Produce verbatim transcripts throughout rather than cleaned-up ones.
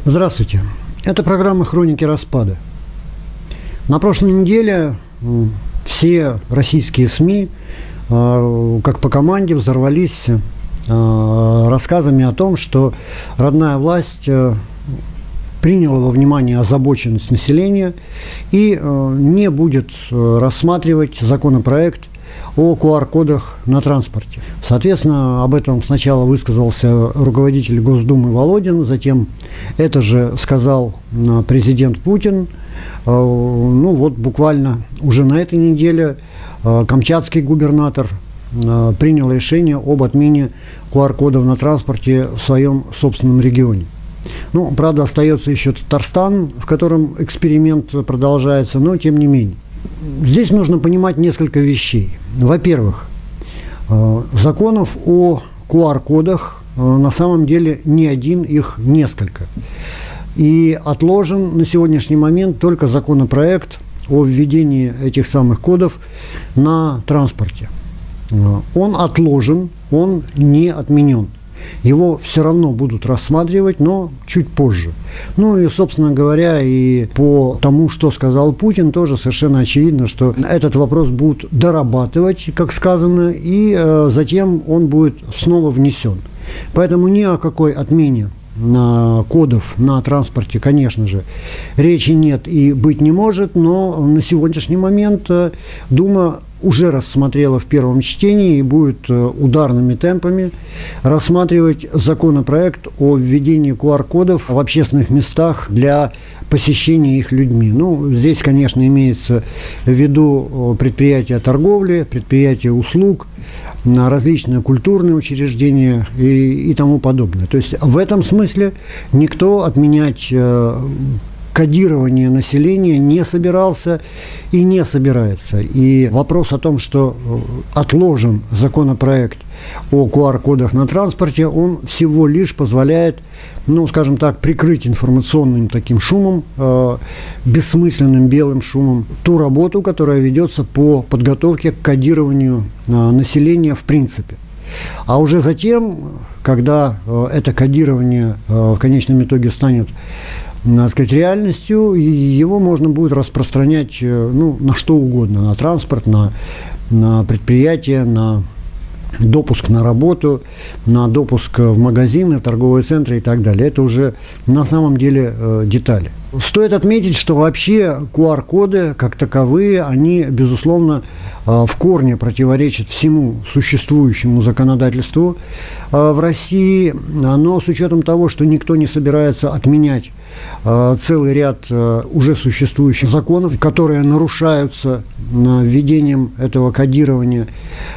Здравствуйте. Это программа «Хроники распада». На прошлой неделе все российские СМИ, как по команде, взорвались рассказами о том, что родная власть приняла во внимание озабоченность населения и не будет рассматривать законопроект о ку ар кодах на транспорте. Соответственно, об этом сначала высказался руководитель Госдумы Володин, затем это же сказал президент Путин. Ну вот буквально уже на этой неделе камчатский губернатор принял решение об отмене ку ар кодов на транспорте в своем собственном регионе. Ну, правда, остается еще Татарстан, в котором эксперимент продолжается, но тем не менее. Здесь нужно понимать несколько вещей. Во-первых, законов о ку ар кодах на самом деле не один, их несколько. И отложен на сегодняшний момент только законопроект о введении этих самых кодов на транспорте. Он отложен, он не отменен. Его все равно будут рассматривать, но чуть позже. Ну и, собственно говоря, и по тому, что сказал Путин, тоже совершенно очевидно, что этот вопрос будут дорабатывать, как сказано, и э, затем он будет снова внесен. Поэтому ни о какой отмене на кодов на транспорте, конечно же, речи нет и быть не может, но на сегодняшний момент Дума уже рассмотрела в первом чтении и будет ударными темпами рассматривать законопроект о введении ку ар кодов в общественных местах для посещения их людьми. Ну, здесь, конечно, имеется в виду предприятия торговли, предприятия услуг, различные культурные учреждения и, и тому подобное. То есть в этом смысле никто отменять э, кодирование населения не собирался и не собирается. И вопрос о том, что отложен законопроект о ку ар кодах на транспорте, он всего лишь позволяет, ну, скажем так, прикрыть информационным таким шумом, э, бессмысленным белым шумом, ту работу, которая ведется по подготовке к кодированию э, населения в принципе. А уже затем, когда э, это кодирование э, в конечном итоге станет, надо сказать, реальностью, его можно будет распространять, ну, на что угодно, на транспорт, на, на предприятия, на допуск на работу, на допуск в магазины, в торговые центры и так далее. Это уже на самом деле э, детали. Стоит отметить, что вообще ку ар коды, как таковые, они, безусловно, э, в корне противоречат всему существующему законодательству э, в России, но с учетом того, что никто не собирается отменять э, целый ряд э, уже существующих законов, которые нарушаются э, введением этого кодирования,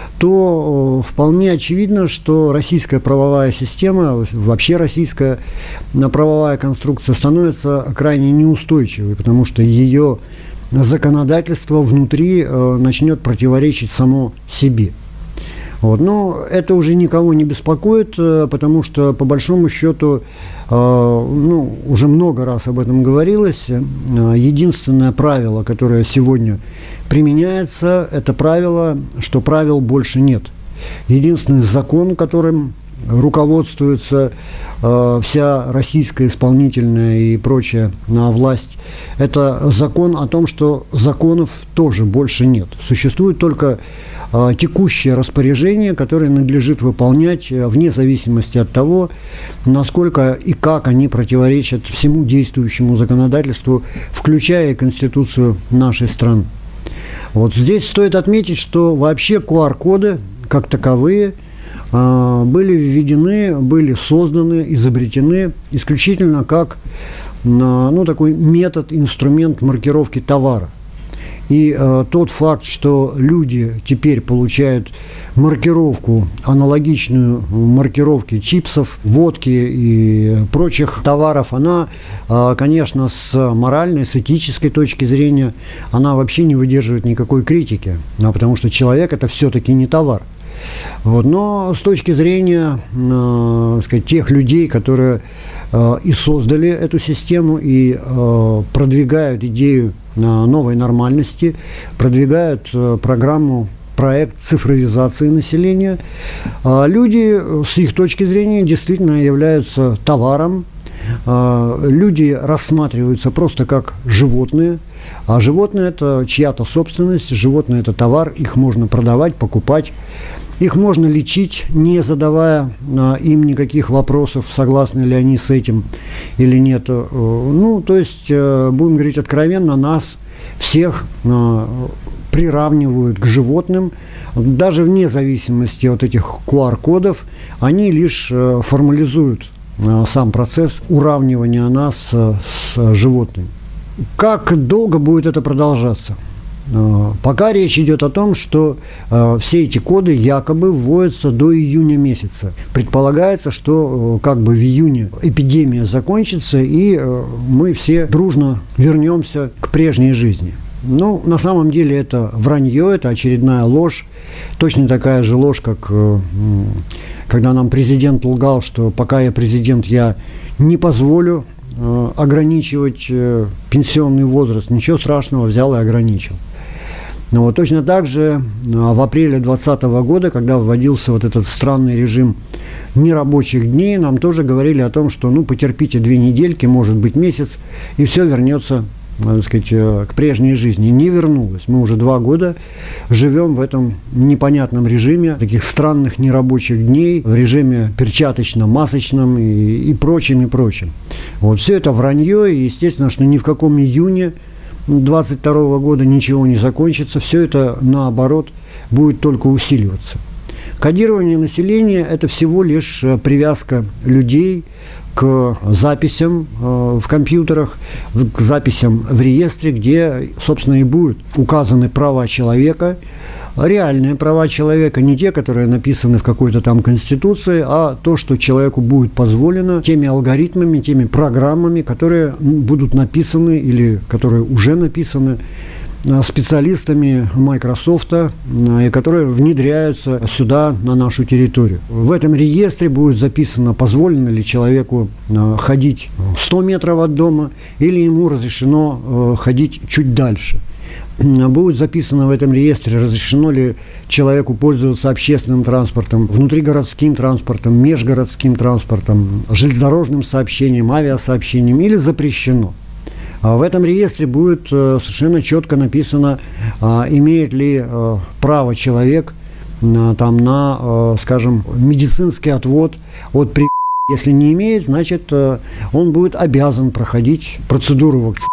то вполне очевидно, что российская правовая система, вообще российская правовая конструкция становится крайне неустойчивой, потому что ее законодательство внутри э, начнет противоречить само себе. Вот. Но это уже никого не беспокоит, э, потому что, по большому счету, э, ну, уже много раз об этом говорилось, э, единственное правило, которое сегодня применяется, это правило, что правил больше нет. Единственный закон, которым руководствуется э, вся российская исполнительная и прочая э, власть, это закон о том, что законов тоже больше нет. Существует только э, текущее распоряжение, которое надлежит выполнять э, вне зависимости от того, насколько и как они противоречат всему действующему законодательству, включая и Конституцию нашей страны. Вот здесь стоит отметить, что вообще ку ар коды, как таковые, э, были введены, были созданы, изобретены исключительно как э, ну, такой метод, инструмент маркировки товара. И э, тот факт, что люди теперь получают маркировку, аналогичную маркировке чипсов, водки и прочих товаров, она, э, конечно, с моральной, с этической точки зрения, она вообще не выдерживает никакой критики, ну, потому что человек – это все-таки не товар. Вот. Но с точки зрения э, сказать, тех людей, которые э, и создали эту систему, и э, продвигают идею э, новой нормальности, продвигают э, программу, проект цифровизации населения, э, люди с их точки зрения действительно являются товаром, люди рассматриваются просто как животные, а животные – это чья-то собственность, животные – это товар, их можно продавать, покупать, их можно лечить, не задавая им никаких вопросов, согласны ли они с этим или нет. Ну, то есть, будем говорить откровенно, нас всех приравнивают к животным, даже вне зависимости от этих ку ар кодов, они лишь формализуют сам процесс уравнивания нас с животными. Как долго будет это продолжаться? Пока речь идет о том, что э, все эти коды якобы вводятся до июня месяца. Предполагается, что э, как бы в июне эпидемия закончится, и э, мы все дружно вернемся к прежней жизни. Ну, на самом деле это вранье, это очередная ложь. Точно такая же ложь, как э, когда нам президент лгал, что пока я президент, я не позволю э, ограничивать э, пенсионный возраст. Ничего страшного, взял и ограничил. Но вот точно так же в апреле двадцатого года, когда вводился вот этот странный режим нерабочих дней, нам тоже говорили о том, что ну потерпите две недельки, может быть месяц, и все вернется, так сказать, к прежней жизни. Не вернулось. Мы уже два года живем в этом непонятном режиме, таких странных нерабочих дней, в режиме перчаточно-масочном и, и прочим, и прочим. Вот все это вранье, и естественно, что ни в каком июне двадцать второго года ничего не закончится, все это, наоборот, будет только усиливаться. Кодирование населения – это всего лишь привязка людей к записям э, в компьютерах, к записям в реестре, где, собственно, и будут указаны права человека, реальные права человека, не те, которые написаны в какой-то там конституции, а то, что человеку будет позволено теми алгоритмами, теми программами, которые будут написаны или которые уже написаны специалистами Microsoft, и которые внедряются сюда, на нашу территорию. В этом реестре будет записано, позволено ли человеку ходить сто метров от дома или ему разрешено ходить чуть дальше. Будет записано в этом реестре, разрешено ли человеку пользоваться общественным транспортом, внутригородским транспортом, межгородским транспортом, железнодорожным сообщением, авиасообщением или запрещено. В этом реестре будет совершенно четко написано, имеет ли право человек там, на, скажем, медицинский отвод от при... Если не имеет, значит, он будет обязан проходить процедуру вакцинации,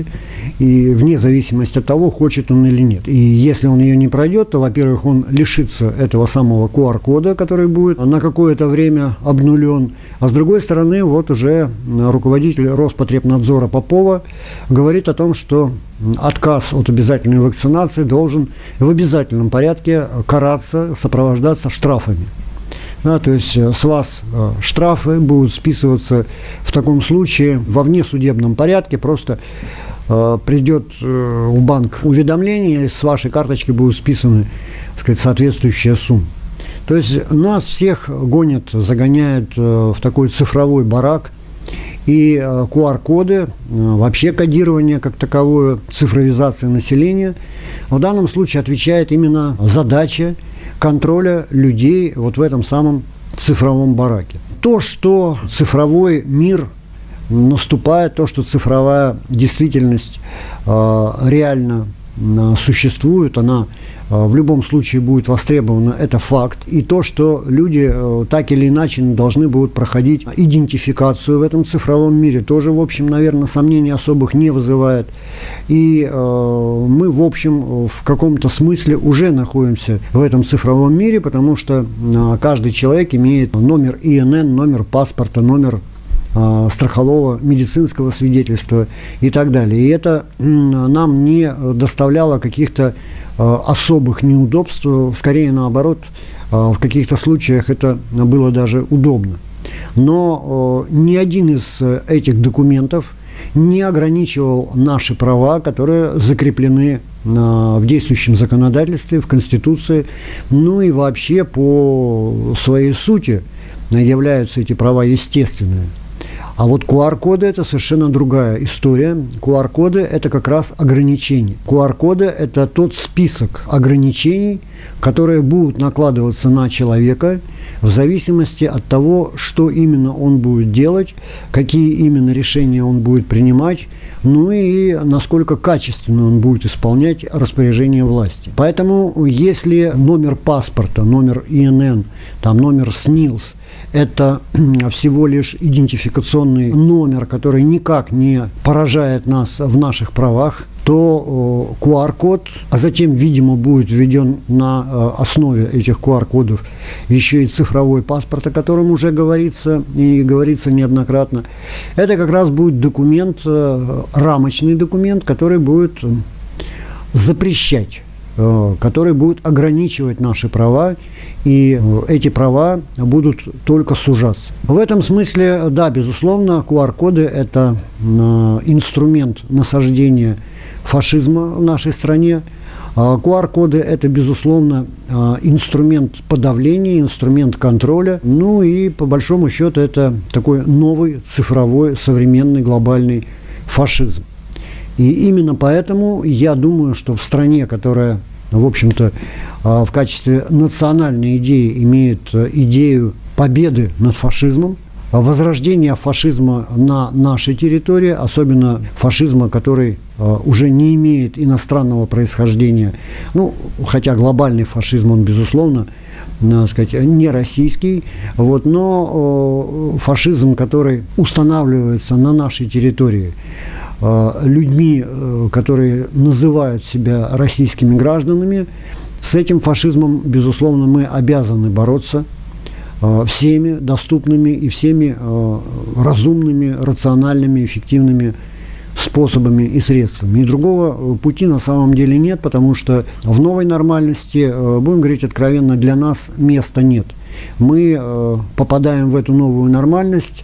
и вне зависимости от того, хочет он или нет. И если он ее не пройдет, то, во-первых, он лишится этого самого ку ар кода, который будет на какое-то время обнулен. А с другой стороны, вот уже руководитель Роспотребнадзора Попова говорит о том, что отказ от обязательной вакцинации должен в обязательном порядке караться, сопровождаться штрафами. Да, то есть с вас э, штрафы будут списываться в таком случае во внесудебном порядке, просто э, придет э, в банк уведомление, и с вашей карточки будут списаны, так сказать, соответствующая сумма. То есть нас всех гонят, загоняют э, в такой цифровой барак, и э, ку ар коды, э, вообще кодирование как таковое, цифровизация населения, в данном случае отвечает именно задача контроля людей вот в этом самом цифровом бараке. То, что цифровой мир наступает, то, что цифровая действительность э, реально э, существует, она э, в любом случае будет востребована, это факт. И то, что люди э, так или иначе должны будут проходить идентификацию в этом цифровом мире, тоже, в общем, наверное, сомнений особых не вызывает. И э, мы, в общем, в каком-то смысле уже находимся в этом цифровом мире, потому что э, каждый человек имеет номер и эн эн, номер паспорта, номер э, страхового медицинского свидетельства и так далее. И это э, нам не доставляло каких-то э, особых неудобств, скорее наоборот, э, в каких-то случаях это было даже удобно. Но э, ни один из этих документов не ограничивал наши права, которые закреплены в действующем законодательстве, в Конституции, ну и вообще по своей сути являются эти права естественными. А вот ку ар-коды – это совершенно другая история. ку ар-коды – это как раз ограничения. ку ар-коды – это тот список ограничений, которые будут накладываться на человека в зависимости от того, что именно он будет делать, какие именно решения он будет принимать, ну и насколько качественно он будет исполнять распоряжение власти. Поэтому если номер паспорта, номер и эн эн, там, номер СНИЛС – это всего лишь идентификационный номер, который никак не поражает нас в наших правах, то ку ар-код, а затем, видимо, будет введен на основе этих ку ар-кодов еще и цифровой паспорт, о котором уже говорится и говорится неоднократно. Это как раз будет документ, рамочный документ, который будет запрещать, который будет ограничивать наши права, и эти права будут только сужаться. В этом смысле, да, безусловно, ку ар-коды – это инструмент насаждения фашизма в нашей стране. ку ар-коды – это, безусловно, инструмент подавления, инструмент контроля. Ну и, по большому счету, это такой новый цифровой, современный, глобальный фашизм. И именно поэтому я думаю, что в стране, которая, в общем-то, в качестве национальной идеи имеет идею победы над фашизмом, возрождения фашизма на нашей территории, особенно фашизма, который уже не имеет иностранного происхождения, ну, хотя глобальный фашизм, он, безусловно, надо сказать, не российский, вот, но фашизм, который устанавливается на нашей территории людьми, которые называют себя российскими гражданами, с этим фашизмом, безусловно, мы обязаны бороться всеми доступными и всеми разумными, рациональными, эффективными способами и средствами. И другого пути на самом деле нет, потому что в новой нормальности, будем говорить откровенно, для нас места нет. Мы попадаем в эту новую нормальность,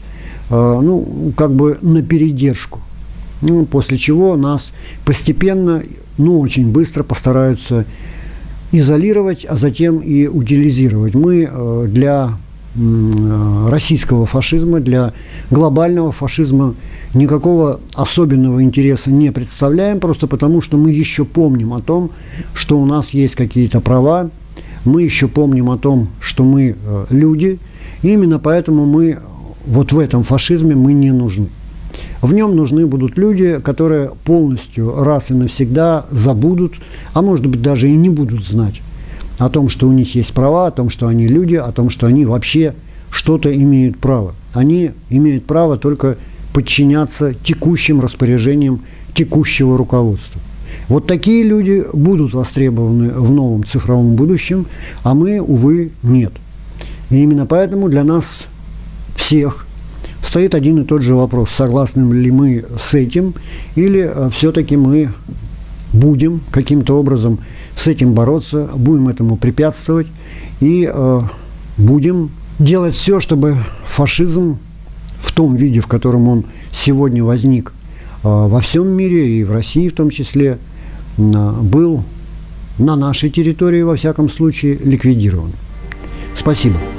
ну, как бы на передержку. Ну, после чего нас постепенно, ну, очень быстро постараются изолировать, а затем и утилизировать. Мы для российского фашизма, для глобального фашизма никакого особенного интереса не представляем, просто потому что мы еще помним о том, что у нас есть какие-то права, мы еще помним о том, что мы люди, и именно поэтому мы вот в этом фашизме мы не нужны. В нем нужны будут люди, которые полностью раз и навсегда забудут, а может быть даже и не будут знать о том, что у них есть права, о том, что они люди, о том, что они вообще что-то имеют право. Они имеют право только подчиняться текущим распоряжениям текущего руководства. Вот такие люди будут востребованы в новом цифровом будущем, а мы, увы, нет. И именно поэтому для нас всех стоит один и тот же вопрос: согласны ли мы с этим, или все-таки мы будем каким-то образом с этим бороться, будем этому препятствовать и э, будем делать все, чтобы фашизм в том виде, в котором он сегодня возник э, во всем мире и в России в том числе, э, был на нашей территории, во всяком случае, ликвидирован. Спасибо.